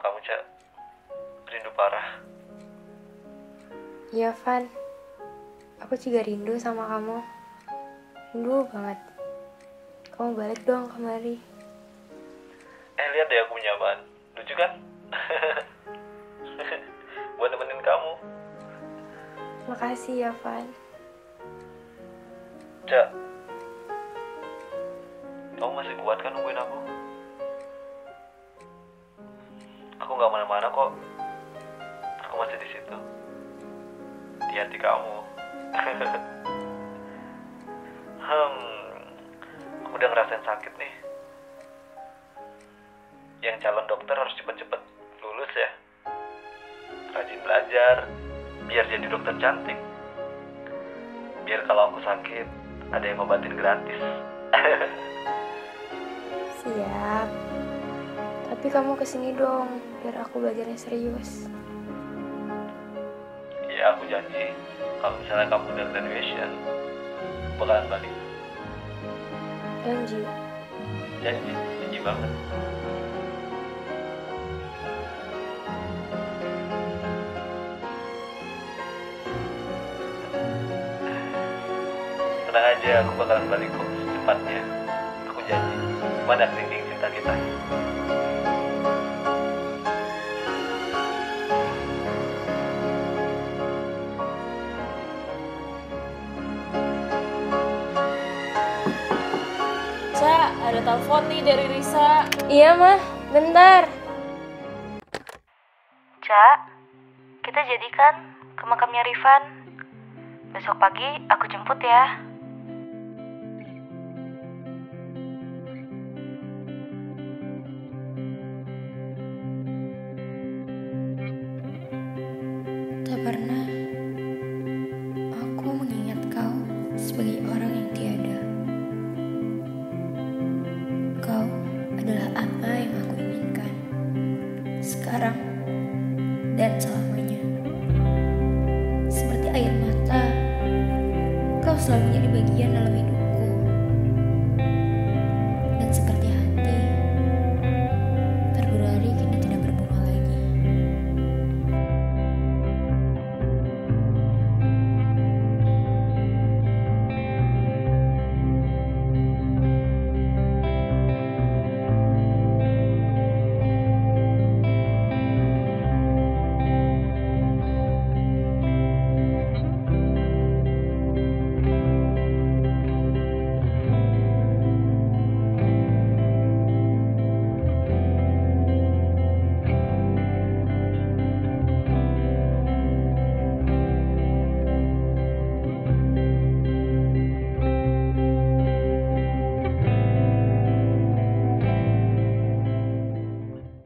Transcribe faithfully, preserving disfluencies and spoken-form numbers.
kamu, Cak. Rindu parah. Iya, Van. Aku juga rindu sama kamu. Rindu banget. Kamu balik dong kemari. Eh, lihat deh aku punya apaan. Lucu kan? Buat nemenin kamu. Makasih ya, Van. Cak, kamu masih kuat kan nungguin aku? Aku nggak mana-mana kok. Aku masih di situ, di hati kamu. hmm, aku udah ngerasain sakit nih. Yang calon dokter harus cepet-cepet lulus ya. Rajin belajar, biar jadi dokter cantik. Biar kalau aku sakit, ada yang ngobatin gratis. Siap. Tapi kamu kesini dong, biar aku belajarnya serius. Ya aku janji, kalau misalnya kamu udah graduation, bakalan balik. Janji. Janji, janji banget. Tenang aja, aku bakalan balik kok secepatnya. Aku janji. Mana thinking cinta kita? Cak, ada telepon nih dari Risa. Iya, Mah. Bentar. Cak, kita jadikan ke makamnya Rifan. Besok pagi aku jemput ya. Tak pernah aku mengingat kau sebagai orang yang tiada. Kau adalah apa yang aku inginkan. Sekarang